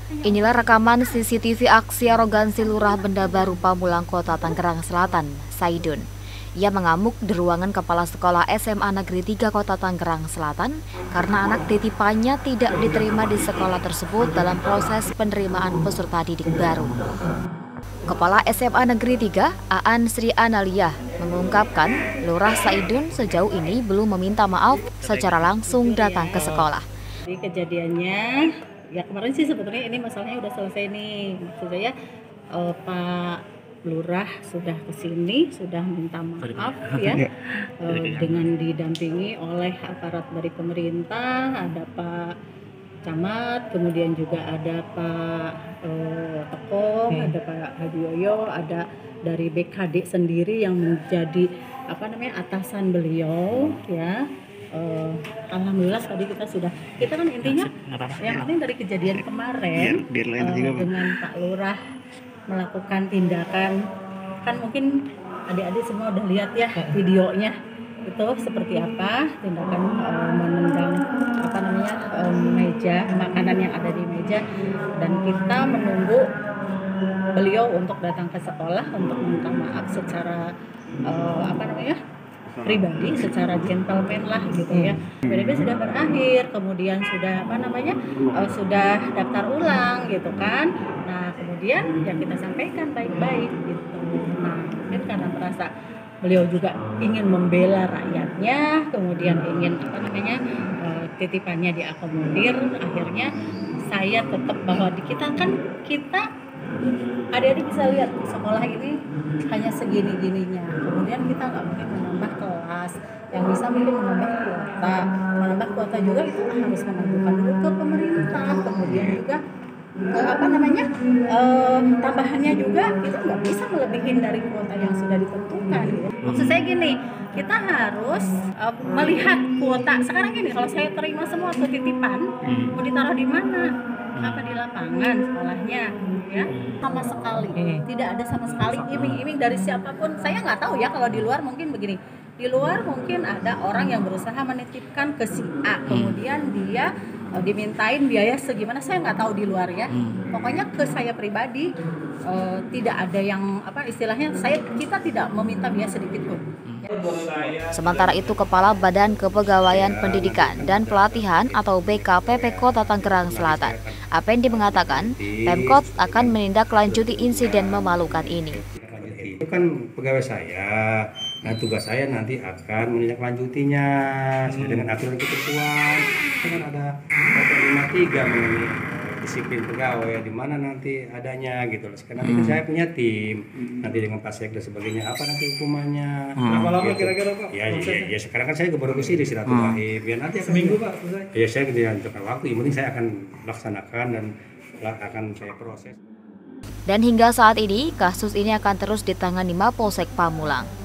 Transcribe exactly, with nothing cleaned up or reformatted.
Inilah rekaman C C T V aksi arogansi Lurah Benda Baru Pamulang Kota Tangerang Selatan, Saidun. Ia mengamuk di ruangan kepala sekolah S M A Negeri tiga Kota Tangerang Selatan karena anak titipannya tidak diterima di sekolah tersebut dalam proses penerimaan peserta didik baru. Kepala S M A Negeri tiga, Aan Sri Analia, mengungkapkan Lurah Saidun sejauh ini belum meminta maaf secara langsung datang ke sekolah. Jadi kejadiannya, ya kemarin sih sebetulnya ini masalahnya udah selesai nih, maksudnya ya eh, Pak Lurah sudah kesini, sudah minta maaf ya, eh, dengan didampingi oleh aparat dari pemerintah, ada Pak Camat, kemudian juga ada Pak eh, Tokoh, hmm. ada Pak Hadioyo, ada dari B K D sendiri yang menjadi apa namanya atasan beliau ya. Uh, Alhamdulillah tadi kita sudah, kita kan intinya yang penting dari kejadian kemarin biar, biar uh, dengan Pak Lurah melakukan tindakan, kan mungkin adik-adik semua udah lihat ya videonya itu seperti apa tindakan uh, menendang apa namanya um, meja makanan yang ada di meja, dan kita menunggu beliau untuk datang ke sekolah untuk minta maaf secara uh, apa namanya pribadi, secara gentleman lah gitu ya. P D B sudah berakhir, kemudian sudah apa namanya uh, sudah daftar ulang gitu kan. Nah kemudian yang kita sampaikan baik-baik gitu. Nah mungkin karena merasa beliau juga ingin membela rakyatnya, kemudian ingin apa namanya uh, titipannya diakomodir, akhirnya saya tetap bahwa di kita kan kita adik-adik bisa lihat sekolah ini hanya segini-gininya, kemudian kita nggak mungkin menambah kelas, yang bisa mungkin menambah kuota, menambah kuota juga itu harus menentukan dulu ke pemerintah, kemudian juga eh, apa namanya eh, tambahannya juga itu nggak bisa melebihin dari kuota yang sudah ditentukan. Gitu. Maksud saya gini, kita harus eh, melihat kuota sekarang gini, kalau saya terima semua tuh titipan, mau ditaruh di mana? Apa di lapangan sekolahnya ya, sama sekali tidak ada sama sekali iming-iming dari siapapun. Saya nggak tahu ya kalau di luar mungkin begini, di luar mungkin ada orang yang berusaha menitipkan ke si A, kemudian dia uh, dimintain biaya segimana, saya nggak tahu di luar ya. Pokoknya ke saya pribadi uh, tidak ada yang apa istilahnya, saya kita tidak meminta biaya sedikit pun. Sementara itu, Kepala Badan Kepegawaian Pendidikan dan Pelatihan atau B K P P Kota Tangerang Selatan, Apendi, mengatakan Pemkot akan menindaklanjuti insiden memalukan ini. Itu kan pegawai saya, nah tugas saya nanti akan menindaklanjutinya sesuai dengan aturan ketentuan. Kan ada pasal lima puluh tiga mengenai disiplin pegawai, di mana nanti adanya gitu loh. Sekarang nanti saya punya tim, nanti dengan Pak Sek dan sebagainya, apa nanti hukumannya. Berapa lama gitu. Kira-kira Pak? Ya, ya, ya, sekarang kan saya baru ke sini silaturahim. Ya nanti seminggu Pak selesai. Ya saya menentukan waktu, yang penting saya akan laksanakan dan akan saya proses. Dan hingga saat ini, kasus ini akan terus ditangani Mapolsek Pamulang.